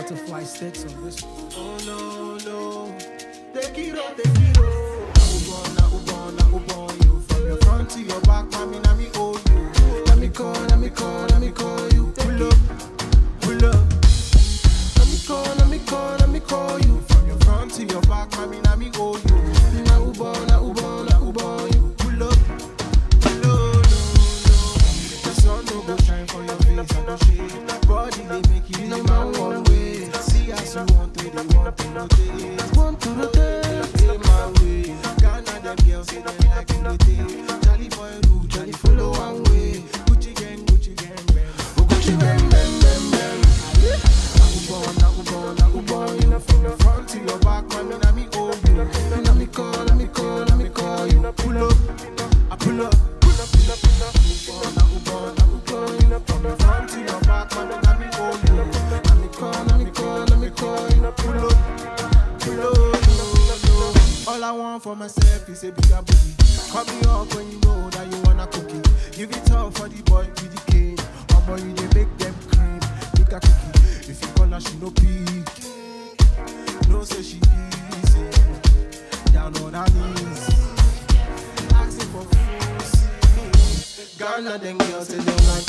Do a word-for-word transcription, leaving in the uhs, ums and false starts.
butterfly sticks on this one. Oh no, no. Take it off, take it off. Ubona, ubona, ubona you. From your front to your back, mami, na me hold you. Let me call, let me call, let me call you. Pull up, pull up. Let me call, let me call, let me call you. From your front to your back, mami, na me hold you. Na ubona, ubona, ubona you. Pull up, pull up, no, no. The sun no go shine for your face, I go shade. Body they make you the man one way. See as you want to, they want to rotate. Want to rotate, stay my way. Ghana them girls say they like in the day. Charlie boy rule, Charlie follow one way. Gucci gang, Gucci gang, bang. Oh Gucci gang, bang, bang, bang. Nakubon, nakubon, nakubon you. From your front to your back, man, na me hold you. Let me call, let me call, let me call you. Pull up, I pull up. Pull up, pull up, pull up. Nakubon, nakubon you. From your front to your back, man, na me hold you. Let me call, let me call, let me call you. Pull up, pull up, no, no. All I want for myself is a bigger booty. Call me up when you know that you wanna cook it. Give it up for the boy with the cane. Oh boy, you dey make them cream. Make a cookie. If you call her, she no pick. No say she easy. Down on her knees. Asking for food. Ghana, them girls say they want